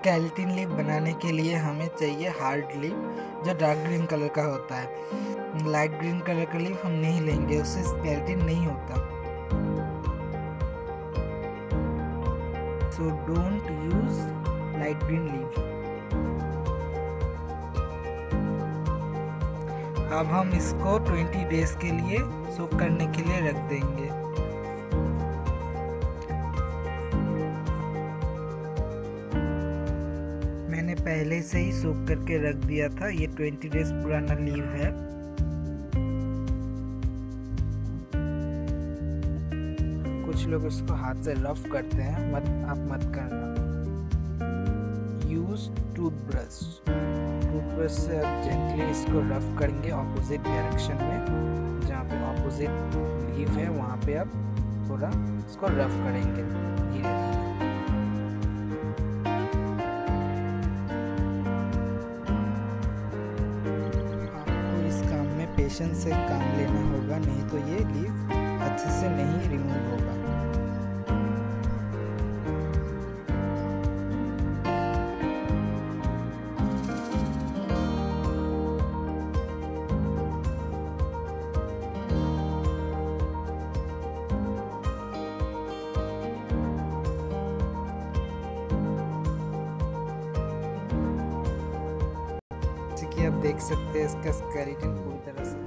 Skeleton leaf बनाने के लिए हमें चाहिए हार्ड लीफ जो डार्क ग्रीन कलर का होता है। लाइट ग्रीन कलर का लीफ हम नहीं लेंगे, उससे स्केलेटन नहीं होता। So don't use light green leaf. अब हम इसको 20 डेज के लिए सोक करने के लिए रख देंगे। मैंने पहले से ही सोक करके रख दिया था, ये 20 डेज पुराना लीव है। कुछ लोग इसको हाथ से रफ करते हैं, आप मत करना। यूज टूथब्रश से आप जेंटली इसको रफ करेंगे ऑपोजिट डायरेक्शन में। जहाँ पे ऑपोजिट लीव है वहाँ पे आप थोड़ा इसको रफ करेंगे धीरे धीरे। आपको इस काम में पेशेंस से काम लेना होगा, नहीं तो ये लीव अच्छे से नहीं रिमूव होगा। कि आप देख सकते हैं इसका स्केलेटन पूरी तरह से